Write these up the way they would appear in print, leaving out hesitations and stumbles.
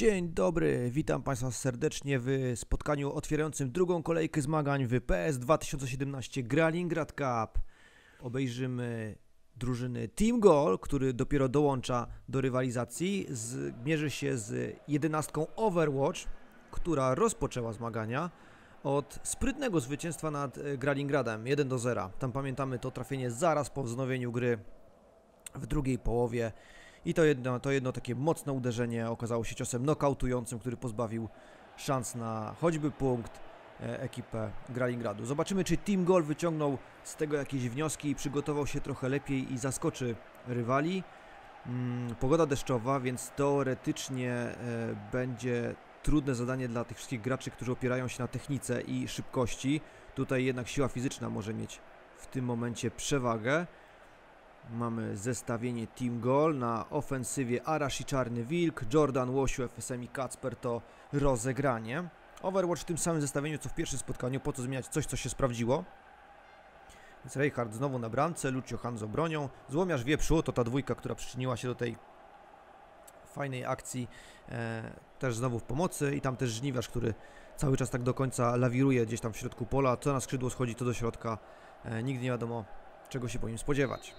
Dzień dobry, witam Państwa serdecznie w spotkaniu otwierającym drugą kolejkę zmagań w PS 2017 Gralingrad Cup. Obejrzymy drużyny Team Goal, który dopiero dołącza do rywalizacji. Mierzy się z 11 Overwatch, która rozpoczęła zmagania od sprytnego zwycięstwa nad Gralingradem 1-0. Tam pamiętamy to trafienie zaraz po wznowieniu gry w drugiej połowie. I to jedno takie mocne uderzenie okazało się ciosem nokautującym, który pozbawił szans na choćby punkt ekipę Gralingradu. Zobaczymy, czy Team Goal wyciągnął z tego jakieś wnioski i przygotował się trochę lepiej i zaskoczy rywali. Pogoda deszczowa, więc teoretycznie będzie trudne zadanie dla tych wszystkich graczy, którzy opierają się na technice i szybkości. Tutaj jednak siła fizyczna może mieć w tym momencie przewagę. Mamy zestawienie Team Goal na ofensywie Arash i Czarny Wilk, Jordan, Łosiu, FSM i Kacper to rozegranie. Overwatch w tym samym zestawieniu co w pierwszym spotkaniu, po co zmieniać coś, co się sprawdziło. Więc Reinhardt znowu na bramce, Lucio Hanzo bronią, Złomiarz Wieprzu to ta dwójka, która przyczyniła się do tej fajnej akcji, też znowu w pomocy i tam też Żniwiarz, który cały czas tak do końca lawiruje gdzieś tam w środku pola, co na skrzydło schodzi, to do środka, nigdy nie wiadomo czego się po nim spodziewać.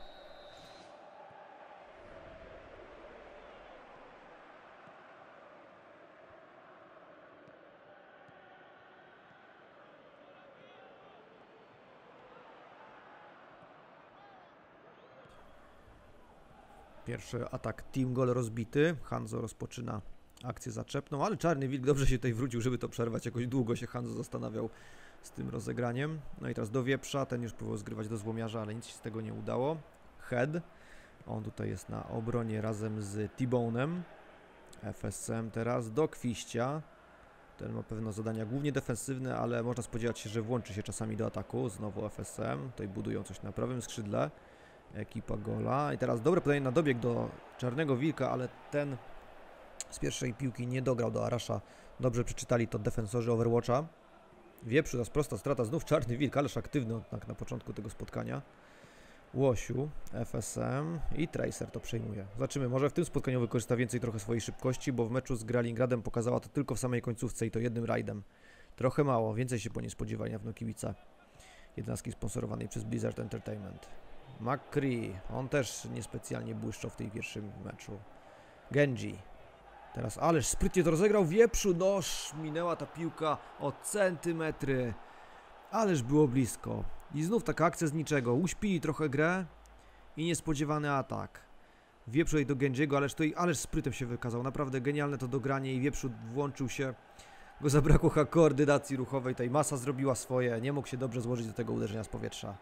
Pierwszy atak Team Goal rozbity, Hanzo rozpoczyna akcję zaczepną, ale Czarny Wilk dobrze się tutaj wrócił, żeby to przerwać, jakoś długo się Hanzo zastanawiał z tym rozegraniem. No i teraz do Wieprza, ten już próbował zgrywać do Złomiarza, ale nic się z tego nie udało. Head, on tutaj jest na obronie razem z T-Bone'em. FSM teraz do Kwiścia, ten ma pewno zadania głównie defensywne, ale można spodziewać się, że włączy się czasami do ataku. Znowu FSM, tutaj budują coś na prawym skrzydle. Ekipa Gola i teraz dobre podanie na dobieg do Czarnego Wilka, ale ten z pierwszej piłki nie dograł do Arasha. Dobrze przeczytali to defensorzy Overwatcha. Wieprzu, teraz prosta strata, znów Czarny Wilk, ależ aktywny tak na początku tego spotkania. Łosiu, FSM i Tracer to przejmuje. Zobaczymy, może w tym spotkaniu wykorzysta więcej trochę swojej szybkości, bo w meczu z Gralingradem pokazała to tylko w samej końcówce i to jednym rajdem. Trochę mało, więcej się po niej spodziewali na pewno kibice 11 sponsorowanej przez Blizzard Entertainment. McCree, on też niespecjalnie błyszczał w tej pierwszym meczu. Genji. Teraz ależ sprytnie to rozegrał Wieprzu, noż minęła ta piłka o centymetry. Ależ było blisko. I znów taka akcja z niczego. Uśpili trochę grę i niespodziewany atak. Wieprzu do Genjiego, ależ sprytem się wykazał. Naprawdę genialne to dogranie i Wieprzu włączył się. Go zabrakło koordynacji ruchowej. Tej masa zrobiła swoje. Nie mógł się dobrze złożyć do tego uderzenia z powietrza.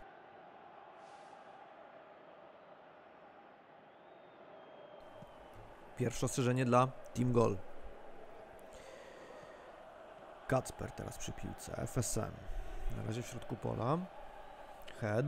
Pierwsze ostrzeżenie dla Team Goal. Kacper teraz przy piłce. FSM. Na razie w środku pola. Head.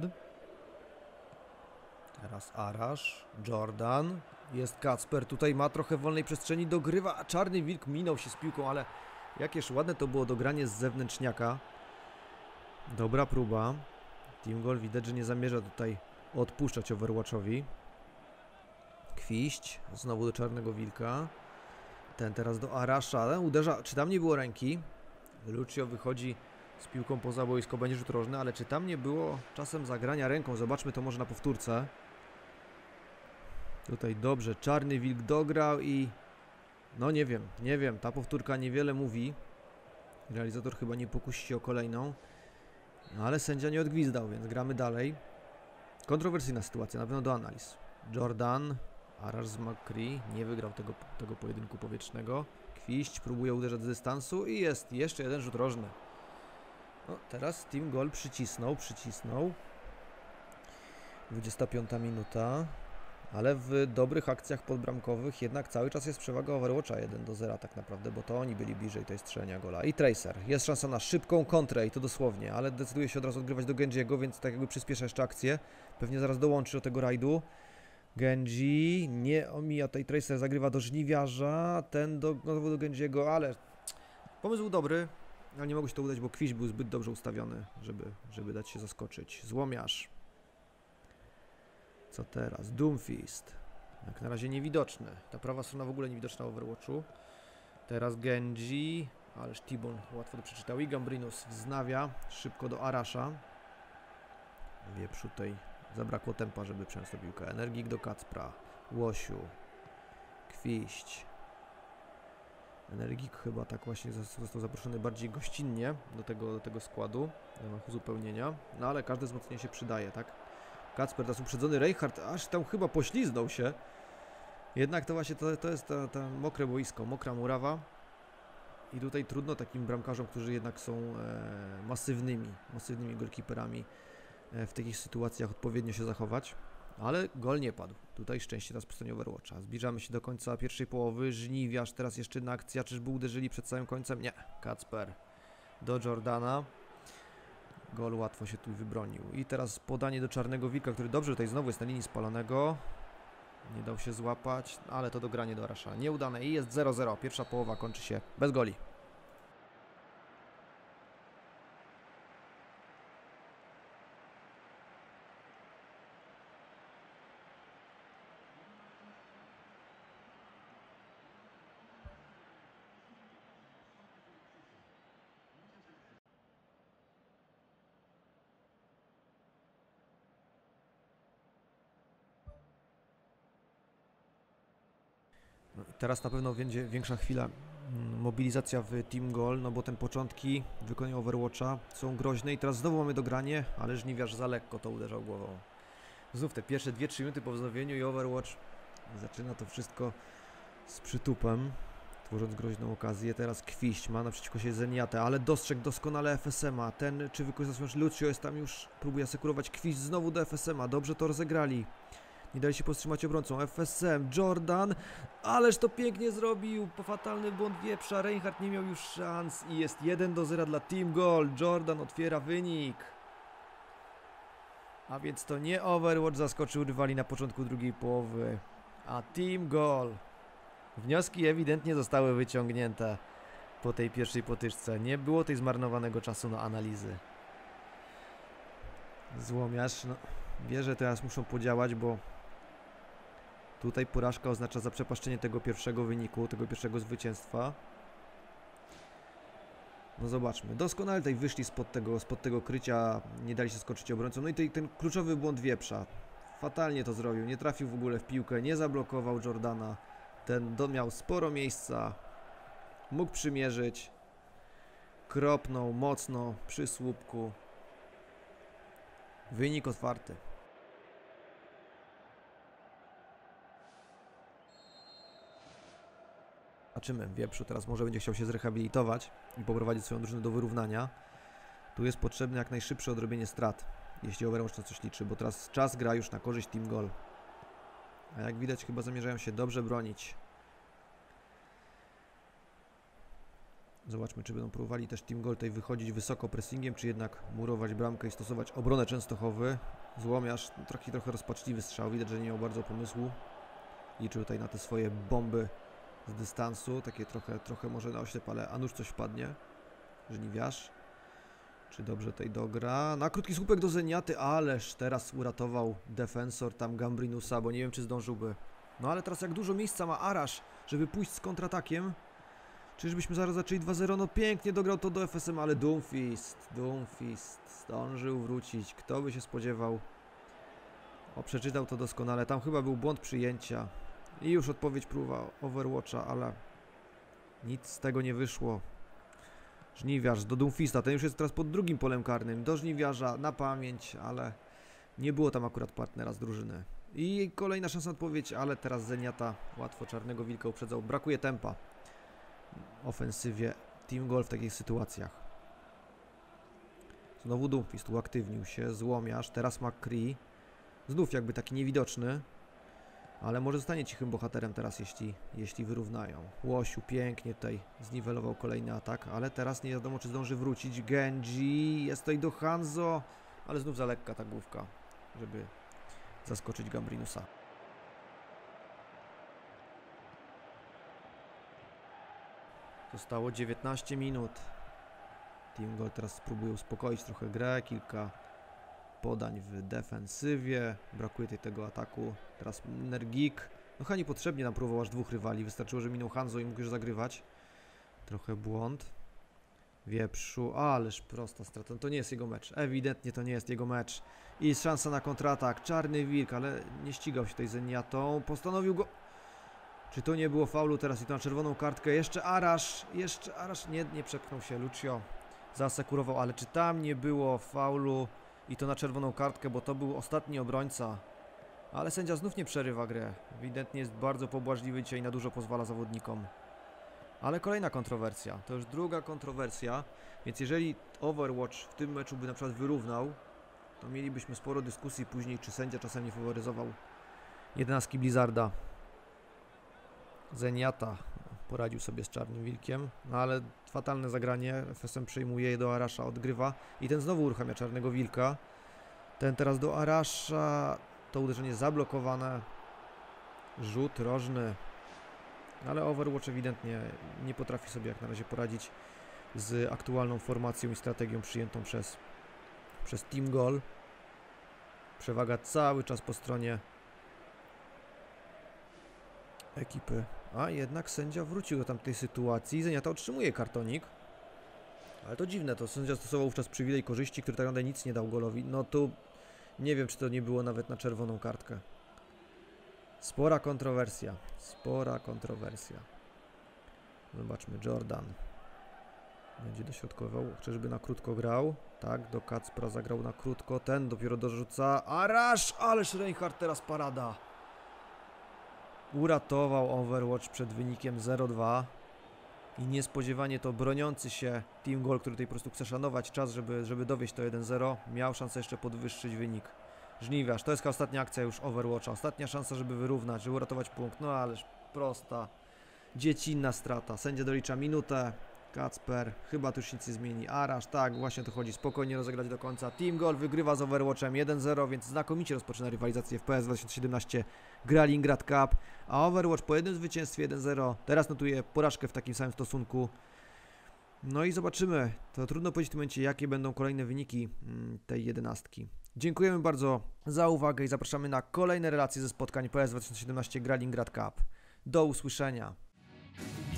Teraz Arash. Jordan. Jest Kacper. Tutaj ma trochę wolnej przestrzeni. Dogrywa. A Czarny Wilk minął się z piłką, ale jakież ładne to było dogranie z zewnętrzniaka. Dobra próba. Team Goal widać, że nie zamierza tutaj odpuszczać Overwatchowi. Kwiść, znowu do Czarnego Wilka. Ten teraz do Arasha. Ten uderza. Czy tam nie było ręki? Lucio wychodzi z piłką poza boisko, będzie rzut rożny, ale czy tam nie było czasem zagrania ręką? Zobaczmy to może na powtórce. Tutaj dobrze, Czarny Wilk dograł i... No nie wiem, ta powtórka niewiele mówi. Realizator chyba nie pokusi się o kolejną. No, ale sędzia nie odgwizdał, więc gramy dalej. Kontrowersyjna sytuacja, na pewno do analiz. Jordan... Arash z McCree nie wygrał tego pojedynku powietrznego. Kwiść próbuje uderzać z dystansu i jest jeszcze jeden rzut rożny. No, teraz Team Goal przycisnął. 25 minuta. Ale w dobrych akcjach podbramkowych jednak cały czas jest przewaga Overwatcha 1-0 tak naprawdę, bo to oni byli bliżej tej strzelenia gola. I Tracer. Jest szansa na szybką kontrę i to dosłownie, ale decyduje się od razu odgrywać do Genjiego, więc tak jakby przyspiesza jeszcze akcję. Pewnie zaraz dołączy do tego rajdu. Genji nie omija tej Tracer, zagrywa do Żniwiarza, ten znowu do Genjiego, ale pomysł był dobry, ale nie mogło się to udać, bo Kwiś był zbyt dobrze ustawiony, żeby dać się zaskoczyć. Złomiarz. Co teraz? Doomfist. Jak na razie niewidoczny. Ta prawa strona w ogóle niewidoczna w Overwatchu. Teraz Genji, ależ Tibon łatwo to przeczytał i Gambrinus wznawia szybko do Arasha. Wieprzu tutaj zabrakło tempa, żeby przejąć tę piłkę. Energik do Kacpra, Łosiu, Kwiść. Energik chyba tak właśnie został zaproszony bardziej gościnnie do tego składu, w ramach uzupełnienia. No ale każde wzmocnienie się przydaje, tak? Kacper teraz uprzedzony, Reinhardt aż tam chyba pośliznął się. Jednak to właśnie to jest ta mokre boisko, mokra murawa. I tutaj trudno takim bramkarzom, którzy jednak są masywnymi golkiperami w takich sytuacjach odpowiednio się zachować. Ale gol nie padł. Tutaj szczęście teraz po stronie Overwatcha. Zbliżamy się do końca pierwszej połowy. Żniwiarz, teraz jeszcze jedna akcja. Czyżby uderzyli przed samym końcem? Nie. Kacper do Jordana. Gol łatwo się tu wybronił. I teraz podanie do Czarnego Wilka, który dobrze tutaj znowu jest na linii spalonego. Nie dał się złapać, ale to dogranie do Arasha nieudane i jest 0-0. Pierwsza połowa kończy się bez goli. Teraz na pewno będzie większa chwila mobilizacja w Team Goal, no bo ten początki w wykonaniu Overwatcha są groźne i teraz znowu mamy dogranie, ale Żniwiarz za lekko to uderzał głową. Znów te pierwsze 2-3 minuty po wznowieniu i Overwatch zaczyna to wszystko z przytupem, tworząc groźną okazję. Teraz Kwiść ma naprzeciwko się Zeniatę, ale dostrzegł doskonale FSM-a. Ten, czy wykorzystał się Lucio, jest tam już, próbuje asekurować. Kwiść znowu do FSM-a, dobrze to rozegrali. Nie dali się powstrzymać obrońcą. FSM, Jordan, ależ to pięknie zrobił. Po fatalny błąd Wieprza, Reinhardt nie miał już szans i jest 1-0 dla Team Goal. Jordan otwiera wynik. A więc to nie Overwatch zaskoczył rywali na początku drugiej połowy, a Team Goal. Wnioski ewidentnie zostały wyciągnięte po tej pierwszej potyczce. Nie było tej zmarnowanego czasu na analizy. Złomiarz, no, wie, że teraz muszą podziałać, bo tutaj porażka oznacza zaprzepaszczenie tego pierwszego wyniku, tego pierwszego zwycięstwa. No zobaczmy, doskonale tutaj wyszli spod tego krycia, nie dali się skoczyć obrońcom. No i ten kluczowy błąd Wieprza. Fatalnie to zrobił, nie trafił w ogóle w piłkę, nie zablokował Jordana. Ten miał sporo miejsca, mógł przymierzyć, kropnął mocno przy słupku. Wynik otwarty. Zobaczymy, Wieprzu teraz może będzie chciał się zrehabilitować i poprowadzić swoją drużynę do wyrównania. Tu jest potrzebne jak najszybsze odrobienie strat, jeśli Overwatch na coś liczy, bo teraz czas gra już na korzyść Team Goal. A jak widać chyba zamierzają się dobrze bronić. Zobaczmy, czy będą próbowali też Team Goal tutaj wychodzić wysoko pressingiem, czy jednak murować bramkę i stosować obronę Częstochowy. Złomiarz, trochę rozpaczliwy strzał, widać, że nie miał bardzo pomysłu. Liczył tutaj na te swoje bomby z dystansu, takie trochę może na oślep, ale a nuż coś wpadnie. Żniwiarz. Czy dobrze tutaj dogra? Na krótki słupek do Zeniaty, ależ teraz uratował defensor tam Gambrinusa, bo nie wiem, czy zdążyłby. No ale teraz jak dużo miejsca ma Arash, żeby pójść z kontratakiem. Czyżbyśmy zaraz zaczęli 2-0? No pięknie dograł to do FSM, ale Doomfist zdążył wrócić. Kto by się spodziewał? O, przeczytał to doskonale. Tam chyba był błąd przyjęcia. I już odpowiedź próba Overwatcha, ale nic z tego nie wyszło. Żniwiarz do Doomfista. Ten już jest teraz pod drugim polem karnym. Do Żniwiarza na pamięć, ale nie było tam akurat partnera z drużyny. I kolejna szansa na odpowiedź, ale teraz Zeniata łatwo Czarnego Wilka uprzedzał. Brakuje tempa w ofensywie Team Goal w takich sytuacjach. Znowu Doomfist uaktywnił się. Złomiarz. Teraz McCree. Znów jakby taki niewidoczny. Ale może zostanie cichym bohaterem teraz, jeśli wyrównają. Łosiu pięknie tutaj zniwelował kolejny atak, ale teraz nie wiadomo, czy zdąży wrócić. Genji, jest tutaj do Hanzo, ale znów za lekka ta główka, żeby zaskoczyć Gambrinusa. Zostało 19 minut. Team Goal teraz spróbuje uspokoić trochę grę, kilka podań w defensywie, brakuje tego ataku. Teraz Energik. No chyba niepotrzebnie nam próbował aż dwóch rywali, wystarczyło, że minął Hanzo i mógł już zagrywać. Trochę błąd. Wieprzu, ależ prosta strata. To nie jest jego mecz. Ewidentnie to nie jest jego mecz. I jest szansa na kontratak. Czarny Wilk, ale nie ścigał się tutaj Zenjatą. Postanowił go... Czy to nie było faulu teraz i to na czerwoną kartkę? Jeszcze Arash. Nie przepchnął się. Lucio zaasekurował, ale czy tam nie było faulu i to na czerwoną kartkę, bo to był ostatni obrońca. Ale sędzia znów nie przerywa grę. Ewidentnie jest bardzo pobłażliwy dzisiaj i na dużo pozwala zawodnikom. Ale kolejna kontrowersja. To już druga kontrowersja. Więc jeżeli Overwatch w tym meczu by na przykład wyrównał, to mielibyśmy sporo dyskusji później, czy sędzia czasem nie faworyzował 11 Blizzarda. Zenyatta poradził sobie z Czarnym Wilkiem, no ale fatalne zagranie. FSM przejmuje je do Arasha, odgrywa i ten znowu uruchamia Czarnego Wilka. Ten teraz do Arasha. To uderzenie zablokowane. Rzut rożny. Ale Overwatch ewidentnie nie potrafi sobie jak na razie poradzić z aktualną formacją i strategią przyjętą przez Team Goal. Przewaga cały czas po stronie ekipy. A jednak sędzia wrócił do tamtej sytuacji. Zenyatta otrzymuje kartonik. Ale to dziwne, to sędzia stosował wówczas przywilej korzyści, który tak naprawdę nic nie dał Goalowi. No tu nie wiem, czy to nie było nawet na czerwoną kartkę. Spora kontrowersja. Spora kontrowersja. Zobaczmy, Jordan będzie dośrodkował. Czyżby na krótko grał? Tak, do Kacpra zagrał na krótko. Ten dopiero dorzuca. Arash! Ależ Reinhardt teraz parada. Uratował Overwatch przed wynikiem 0-2. I niespodziewanie to broniący się Team Goal, który tutaj po prostu chce szanować czas, żeby dowieść to 1-0, miał szansę jeszcze podwyższyć wynik. Żniwiarz, to jest ostatnia akcja już Overwatcha, ostatnia szansa, żeby wyrównać, żeby uratować punkt, no ależ prosta, dziecinna strata. Sędzia dolicza minutę, Kacper, chyba tu już nic nie zmieni. Arash, tak, właśnie o to chodzi, spokojnie rozegrać do końca. Team Goal wygrywa z Overwatchem 1-0, więc znakomicie rozpoczyna rywalizację w PS 2017 Gralingrad Cup, a Overwatch po jednym zwycięstwie 1-0 teraz notuje porażkę w takim samym stosunku. No i zobaczymy, to trudno powiedzieć w tym momencie, jakie będą kolejne wyniki tej 11. Dziękujemy bardzo za uwagę i zapraszamy na kolejne relacje ze spotkań PS 2017 Gralingrad Cup. Do usłyszenia.